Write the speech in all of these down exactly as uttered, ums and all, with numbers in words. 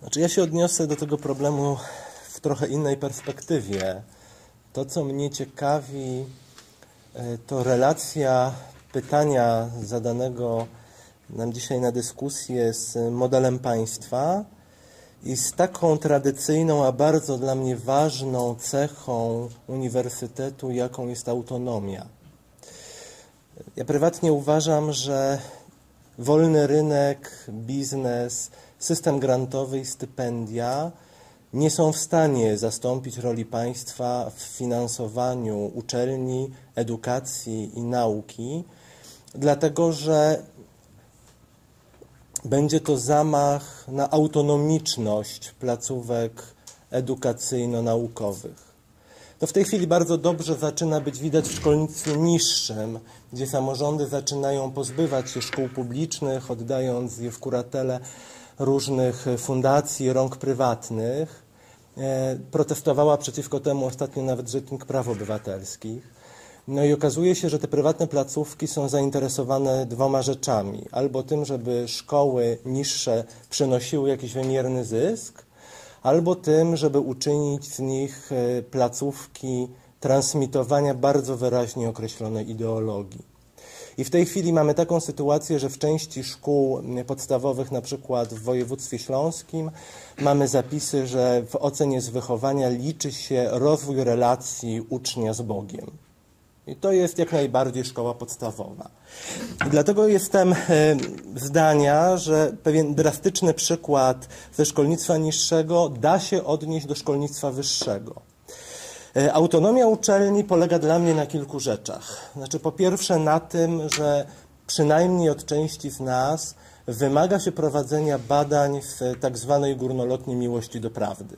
Znaczy ja się odniosę do tego problemu w trochę innej perspektywie. To, co mnie ciekawi, to relacja pytania zadanego nam dzisiaj na dyskusję z modelem państwa i z taką tradycyjną, a bardzo dla mnie ważną cechą uniwersytetu, jaką jest autonomia. Ja prywatnie uważam, że wolny rynek, biznes, system grantowy i stypendia nie są w stanie zastąpić roli państwa w finansowaniu uczelni, edukacji i nauki, dlatego że będzie to zamach na autonomiczność placówek edukacyjno-naukowych. To w tej chwili bardzo dobrze zaczyna być widać w szkolnictwie niższym, gdzie samorządy zaczynają pozbywać się szkół publicznych, oddając je w kuratele różnych fundacji, rąk prywatnych. Protestowała przeciwko temu ostatnio nawet Rzecznik Praw Obywatelskich. No i okazuje się, że te prywatne placówki są zainteresowane dwoma rzeczami. Albo tym, żeby szkoły niższe przynosiły jakiś wymierny zysk, albo tym, żeby uczynić z nich placówki transmitowania bardzo wyraźnie określonej ideologii. I w tej chwili mamy taką sytuację, że w części szkół podstawowych, na przykład w województwie śląskim, mamy zapisy, że w ocenie z wychowania liczy się rozwój relacji ucznia z Bogiem. I to jest jak najbardziej szkoła podstawowa. I dlatego jestem zdania, że pewien drastyczny przykład ze szkolnictwa niższego da się odnieść do szkolnictwa wyższego. Autonomia uczelni polega dla mnie na kilku rzeczach. Znaczy, po pierwsze na tym, że przynajmniej od części z nas wymaga się prowadzenia badań w tak zwanej górnolotnej miłości do prawdy.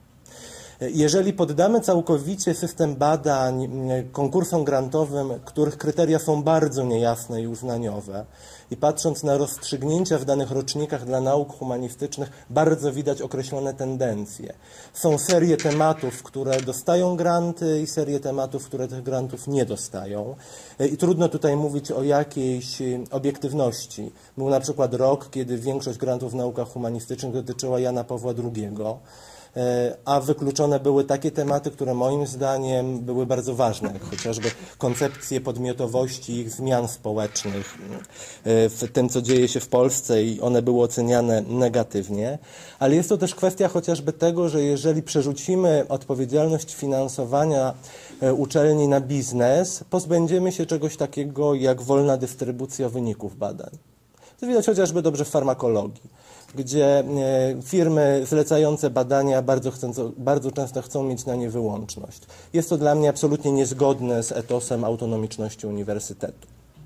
Jeżeli poddamy całkowicie system badań konkursom grantowym, których kryteria są bardzo niejasne i uznaniowe, i patrząc na rozstrzygnięcia w danych rocznikach dla nauk humanistycznych, bardzo widać określone tendencje. Są serie tematów, które dostają granty i serie tematów, które tych grantów nie dostają. I trudno tutaj mówić o jakiejś obiektywności. Był na przykład rok, kiedy większość grantów w naukach humanistycznych dotyczyła Jana Pawła drugiego. A wykluczone były takie tematy, które moim zdaniem były bardzo ważne, jak chociażby koncepcje podmiotowości i ich zmian społecznych w tym, co dzieje się w Polsce, i one były oceniane negatywnie. Ale jest to też kwestia chociażby tego, że jeżeli przerzucimy odpowiedzialność finansowania uczelni na biznes, pozbędziemy się czegoś takiego jak wolna dystrybucja wyników badań. To widać chociażby dobrze w farmakologii, gdzie firmy zlecające badania bardzo, chcą, bardzo często chcą mieć na nie wyłączność. Jest to dla mnie absolutnie niezgodne z etosem autonomiczności uniwersytetu.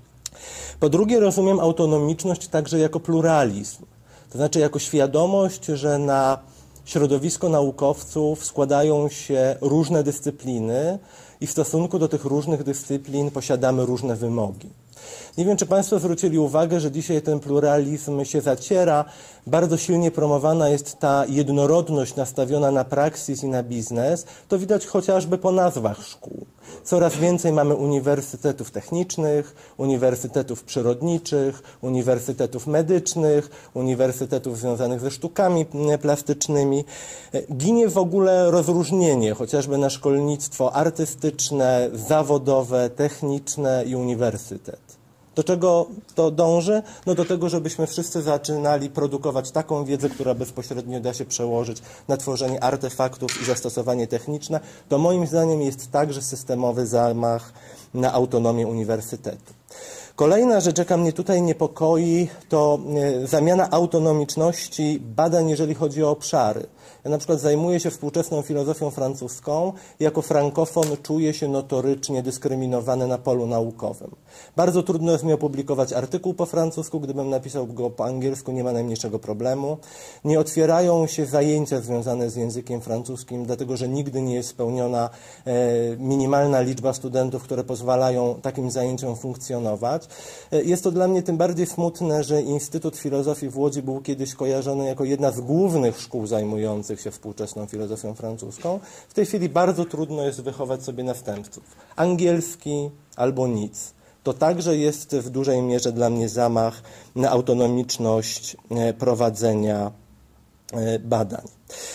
Po drugie, rozumiem autonomiczność także jako pluralizm, to znaczy jako świadomość, że na środowisko naukowców składają się różne dyscypliny i w stosunku do tych różnych dyscyplin posiadamy różne wymogi. Nie wiem, czy Państwo zwrócili uwagę, że dzisiaj ten pluralizm się zaciera. Bardzo silnie promowana jest ta jednorodność nastawiona na praksis i na biznes. To widać chociażby po nazwach szkół. Coraz więcej mamy uniwersytetów technicznych, uniwersytetów przyrodniczych, uniwersytetów medycznych, uniwersytetów związanych ze sztukami plastycznymi. Ginie w ogóle rozróżnienie chociażby na szkolnictwo artystyczne, zawodowe, techniczne i uniwersytet. Do czego to dąży? No do tego, żebyśmy wszyscy zaczynali produkować taką wiedzę, która bezpośrednio da się przełożyć na tworzenie artefaktów i zastosowanie techniczne. To moim zdaniem jest także systemowy zamach na autonomię uniwersytetu. Kolejna rzecz, jaka mnie tutaj niepokoi, to zamiana autonomiczności badań, jeżeli chodzi o obszary. Ja na przykład zajmuję się współczesną filozofią francuską i jako frankofon czuję się notorycznie dyskryminowany na polu naukowym. Bardzo trudno jest mi opublikować artykuł po francusku, gdybym napisał go po angielsku, nie ma najmniejszego problemu. Nie otwierają się zajęcia związane z językiem francuskim, dlatego że nigdy nie jest spełniona e, minimalna liczba studentów, które pozwalają takim zajęciom funkcjonować. E, jest to dla mnie tym bardziej smutne, że Instytut Filozofii w Łodzi był kiedyś kojarzony jako jedna z głównych szkół zajmujących się współczesną filozofią francuską. W tej chwili bardzo trudno jest wychować sobie następców. Angielski albo nic. To także jest w dużej mierze dla mnie zamach na autonomiczność prowadzenia badań.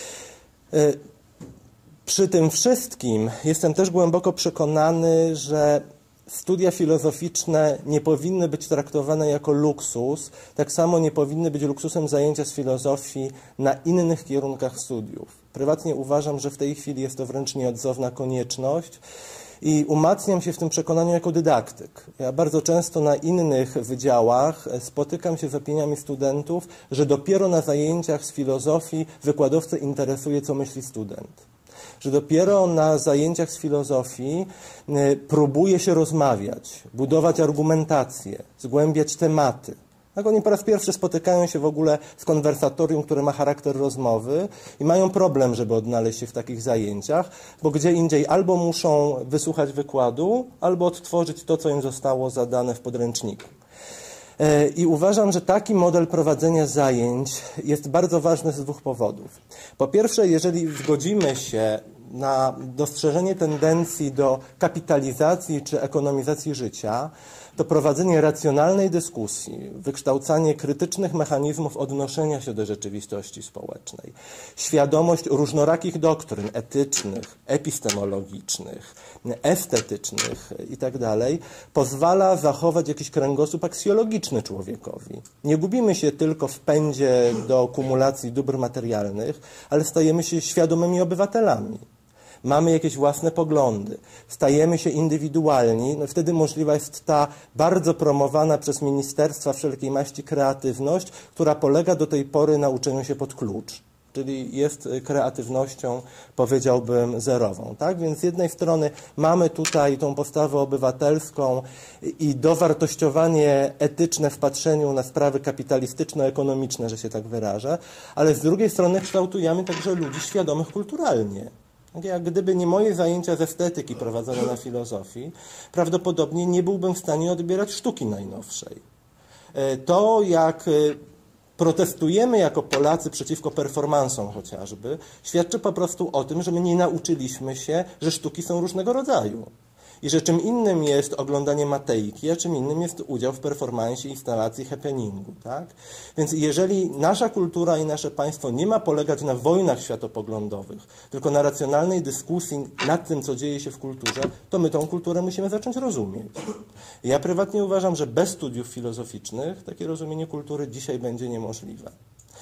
Przy tym wszystkim jestem też głęboko przekonany, że studia filozoficzne nie powinny być traktowane jako luksus, tak samo nie powinny być luksusem zajęcia z filozofii na innych kierunkach studiów. Prywatnie uważam, że w tej chwili jest to wręcz nieodzowna konieczność i umacniam się w tym przekonaniu jako dydaktyk. Ja bardzo często na innych wydziałach spotykam się z opiniami studentów, że dopiero na zajęciach z filozofii wykładowcę interesuje, co myśli student. Że dopiero na zajęciach z filozofii próbuje się rozmawiać, budować argumentację, zgłębiać tematy. Tak oni po raz pierwszy spotykają się w ogóle z konwersatorium, które ma charakter rozmowy i mają problem, żeby odnaleźć się w takich zajęciach, bo gdzie indziej albo muszą wysłuchać wykładu, albo odtworzyć to, co im zostało zadane w podręczniku. I uważam, że taki model prowadzenia zajęć jest bardzo ważny z dwóch powodów. Po pierwsze, jeżeli zgodzimy się na dostrzeżenie tendencji do kapitalizacji czy ekonomizacji życia, to prowadzenie racjonalnej dyskusji, wykształcanie krytycznych mechanizmów odnoszenia się do rzeczywistości społecznej, świadomość różnorakich doktryn etycznych, epistemologicznych, estetycznych itd. pozwala zachować jakiś kręgosłup aksjologiczny człowiekowi. Nie gubimy się tylko w pędzie do kumulacji dóbr materialnych, ale stajemy się świadomymi obywatelami. Mamy jakieś własne poglądy, stajemy się indywidualni, no wtedy możliwa jest ta bardzo promowana przez ministerstwa wszelkiej maści kreatywność, która polega do tej pory na uczeniu się pod klucz. Czyli jest kreatywnością, powiedziałbym, zerową. Tak? Więc z jednej strony mamy tutaj tą postawę obywatelską i dowartościowanie etyczne w patrzeniu na sprawy kapitalistyczno-ekonomiczne, że się tak wyrażę, ale z drugiej strony kształtujemy także ludzi świadomych kulturalnie. Jak gdyby nie moje zajęcia z estetyki prowadzone na filozofii, prawdopodobnie nie byłbym w stanie odbierać sztuki najnowszej. To, jak protestujemy jako Polacy przeciwko performansom chociażby, świadczy po prostu o tym, że my nie nauczyliśmy się, że sztuki są różnego rodzaju. I że czym innym jest oglądanie Matejki, a czym innym jest udział w performansie, instalacji, happeningu. Tak? Więc jeżeli nasza kultura i nasze państwo nie ma polegać na wojnach światopoglądowych, tylko na racjonalnej dyskusji nad tym, co dzieje się w kulturze, to my tą kulturę musimy zacząć rozumieć. Ja prywatnie uważam, że bez studiów filozoficznych takie rozumienie kultury dzisiaj będzie niemożliwe.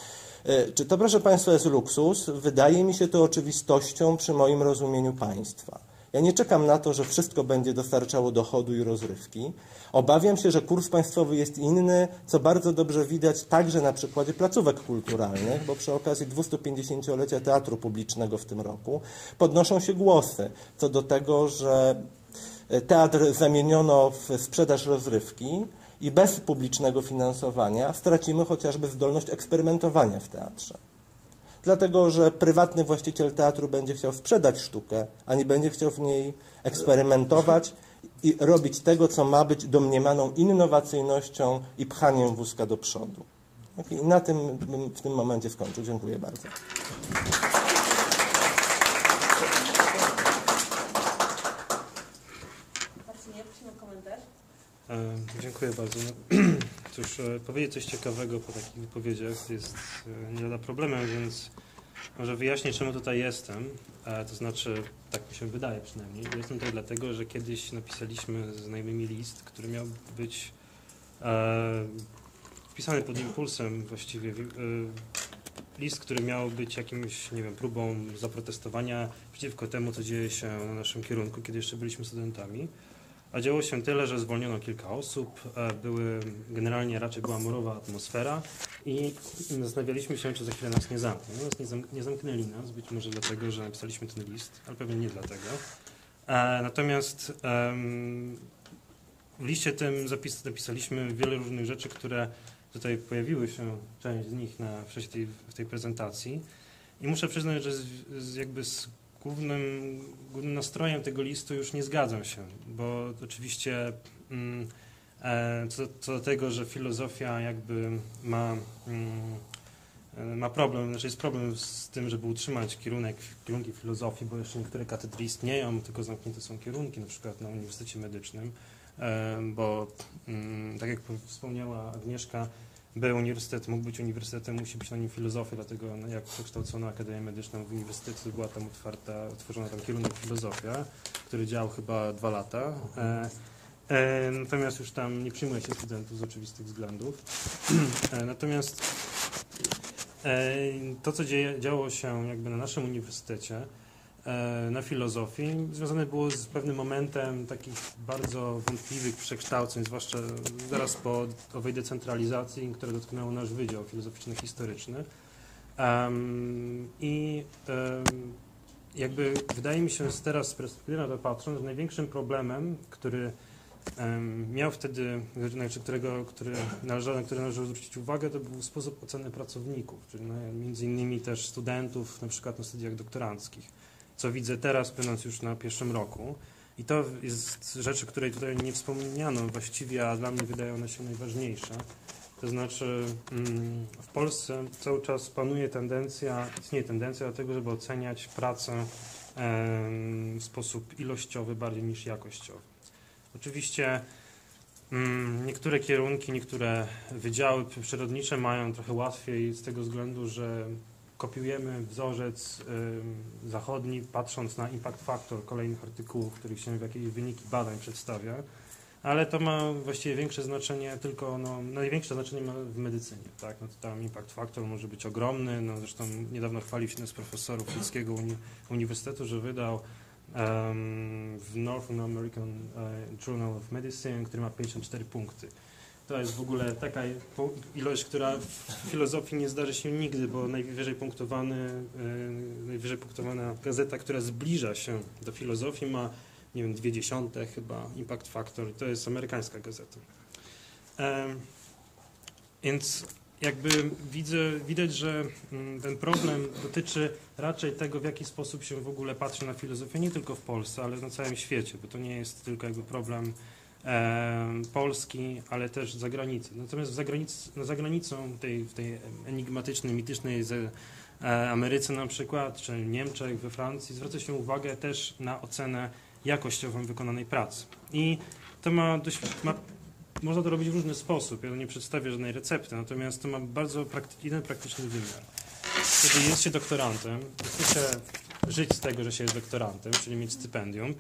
Czy to, proszę Państwa, jest luksus? Wydaje mi się to oczywistością przy moim rozumieniu państwa. Ja nie czekam na to, że wszystko będzie dostarczało dochodu i rozrywki. Obawiam się, że kurs państwowy jest inny, co bardzo dobrze widać także na przykładzie placówek kulturalnych, bo przy okazji dwustupięćdziesięciolecia Teatru Publicznego w tym roku podnoszą się głosy co do tego, że teatr zamieniono w sprzedaż rozrywki i bez publicznego finansowania stracimy chociażby zdolność eksperymentowania w teatrze. Dlatego, że prywatny właściciel teatru będzie chciał sprzedać sztukę, a nie będzie chciał w niej eksperymentować i robić tego, co ma być domniemaną innowacyjnością i pchaniem wózka do przodu. I na tym bym w tym momencie skończył. Dziękuję bardzo. Dziękuję bardzo. Cóż, powiedzieć coś ciekawego po takich wypowiedziach jest nie lada problemem, więc może wyjaśnię, czemu tutaj jestem. To znaczy, tak mi się wydaje przynajmniej. Jestem tutaj dlatego, że kiedyś napisaliśmy ze znajomymi list, który miał być e, wpisany pod impulsem właściwie. E, list, który miał być jakimś, nie wiem, próbą zaprotestowania przeciwko temu, co dzieje się na naszym kierunku, kiedy jeszcze byliśmy studentami. A działo się tyle, że zwolniono kilka osób, były, generalnie raczej była morowa atmosfera i zastanawialiśmy się, czy za chwilę nas nie zamkną. Nas nie, zam, nie zamknęli nas, być może dlatego, że napisaliśmy ten list, ale pewnie nie dlatego. E, natomiast em, w liście tym zapis, napisaliśmy wiele różnych rzeczy, które tutaj pojawiły się, część z nich na, w, tej, w tej prezentacji. I muszę przyznać, że z, z jakby z Głównym, głównym nastrojem tego listu już nie zgadzam się, bo oczywiście mm, e, co, co do tego, że filozofia jakby ma, mm, ma problem, znaczy jest problem z tym, żeby utrzymać kierunek, kierunki filozofii, bo jeszcze niektóre katedry istnieją, tylko zamknięte są kierunki, na przykład na Uniwersytecie Medycznym, e, bo mm, tak jak wspomniała Agnieszka, by uniwersytet mógł być uniwersytetem, musi być na nim filozofia, dlatego no, jak przekształcona Akademia Medyczna w uniwersytecie była tam otwarta, otworzona tam kierunek filozofia, który działał chyba dwa lata. E, e, natomiast już tam nie przyjmuje się studentów z oczywistych względów. E, natomiast e, to, co dzieje, działo się jakby na naszym uniwersytecie, na filozofii, związane było z pewnym momentem takich bardzo wątpliwych przekształceń, zwłaszcza zaraz po owej decentralizacji, która dotknęła nasz Wydział Filozoficzno-Historyczny. Um, I um, jakby wydaje mi się teraz z perspektywy na to patrząc, że największym problemem, który um, miał wtedy, znaczy którego, który należało, na który należało zwrócić uwagę, to był sposób oceny pracowników, czyli no, między innymi też studentów, na przykład na studiach doktoranckich, co widzę teraz, będąc już na pierwszym roku. I to jest rzeczy, której tutaj nie wspomniano właściwie, a dla mnie wydają one się najważniejsze. To znaczy w Polsce cały czas panuje tendencja, istnieje tendencja do tego, żeby oceniać pracę w sposób ilościowy bardziej niż jakościowy. Oczywiście niektóre kierunki, niektóre wydziały przyrodnicze mają trochę łatwiej z tego względu, że kopiujemy wzorzec y, zachodni, patrząc na impact factor kolejnych artykułów, w których się jakieś wyniki badań przedstawia, ale to ma właściwie większe znaczenie tylko, no, największe znaczenie ma w medycynie, tak, no to tam impact factor może być ogromny, no zresztą niedawno chwalił się jeden z profesorów Łódzkiego uni Uniwersytetu, że wydał um, w Northern American uh, Journal of Medicine, który ma pięćdziesiąt cztery punkty. To jest w ogóle taka ilość, która w filozofii nie zdarzy się nigdy, bo najwyżej punktowany, najwyżej punktowana gazeta, która zbliża się do filozofii, ma, nie wiem, dwie dziesiąte chyba impact factor. To jest amerykańska gazeta. Um, więc jakby widzę, widać, że ten problem dotyczy raczej tego, w jaki sposób się w ogóle patrzy na filozofię, nie tylko w Polsce, ale na całym świecie, bo to nie jest tylko jakby problem Polski, ale też zagranicy. Natomiast zagranic, za granicą tej, w tej enigmatycznej, mitycznej z Ameryce na przykład, czy Niemczech, we Francji, zwraca się uwagę też na ocenę jakościową wykonanej pracy. I to ma dość, ma, można to robić w różny sposób. Ja nie przedstawię żadnej recepty, natomiast to ma bardzo prakty, jeden praktyczny wymiar. Kiedy jest się doktorantem, chce się żyć z tego, że się jest doktorantem, czyli mieć stypendium,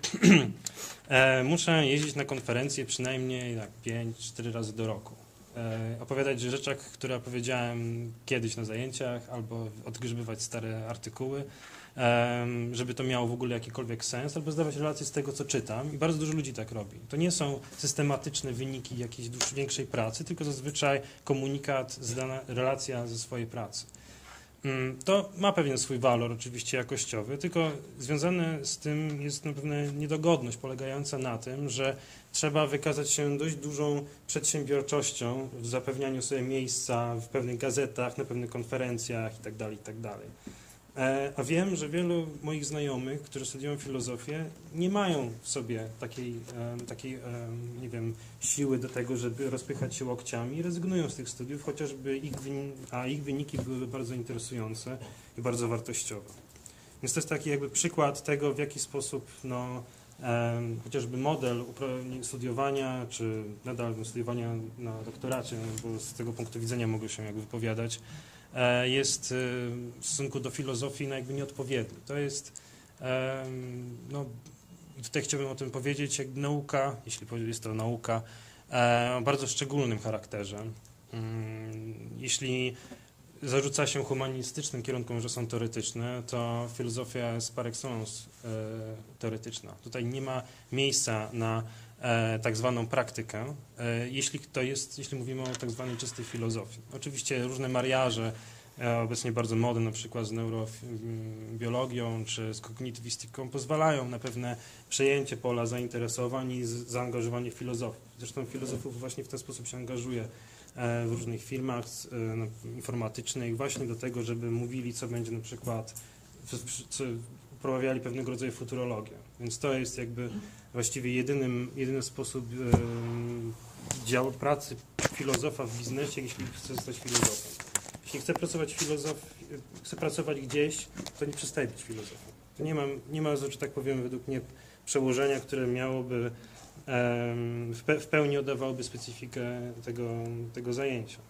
e, muszę jeździć na konferencje przynajmniej tak, pięć cztery razy do roku. E, opowiadać o rzeczach, które opowiedziałem kiedyś na zajęciach, albo odgrzebywać stare artykuły, e, żeby to miało w ogóle jakikolwiek sens, albo zdawać relacje z tego, co czytam. I bardzo dużo ludzi tak robi. To nie są systematyczne wyniki jakiejś większej pracy, tylko zazwyczaj komunikat, zdana relacja ze swojej pracy. To ma pewien swój walor oczywiście jakościowy, tylko związane z tym jest na pewna niedogodność polegająca na tym, że trzeba wykazać się dość dużą przedsiębiorczością w zapewnianiu sobie miejsca w pewnych gazetach, na pewnych konferencjach itd., itd. A wiem, że wielu moich znajomych, którzy studiują filozofię, nie mają w sobie takiej, takiej nie wiem, siły do tego, żeby rozpychać się łokciami i rezygnują z tych studiów, chociażby ich, a ich wyniki byłyby bardzo interesujące i bardzo wartościowe. Więc to jest taki jakby przykład tego, w jaki sposób no, chociażby model studiowania, czy nadal studiowania na doktoracie, bo z tego punktu widzenia mogę się jakby wypowiadać, jest w stosunku do filozofii no jakby nieodpowiedni. To jest, no tutaj chciałbym o tym powiedzieć, jak nauka, jeśli jest to nauka, o bardzo szczególnym charakterze. Jeśli zarzuca się humanistycznym kierunkom, że są teoretyczne, to filozofia jest par excellence teoretyczna. Tutaj nie ma miejsca na tak zwaną praktykę, jeśli to jest, jeśli mówimy o tak zwanej czystej filozofii. Oczywiście różne mariaże, obecnie bardzo modne, na przykład z neurobiologią czy z kognitywistyką, pozwalają na pewne przejęcie pola zainteresowań i zaangażowanie filozofów. Zresztą filozofów właśnie w ten sposób się angażuje w różnych firmach informatycznych właśnie do tego, żeby mówili, co będzie na przykład, co uprawiali pewnego rodzaju futurologię. Więc to jest jakby właściwie jedynym, jedyny sposób e, działu pracy filozofa w biznesie, jeśli chce zostać filozofem. Jeśli chce pracować filozof, chce pracować gdzieś, to nie przestaje być filozofem. To nie ma, nie ma, że tak powiem, według mnie przełożenia, które miałoby w pełni oddawałoby specyfikę tego, tego zajęcia.